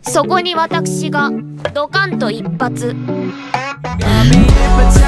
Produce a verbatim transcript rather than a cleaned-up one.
そこに私がドカンと一発。 Got me hypnotized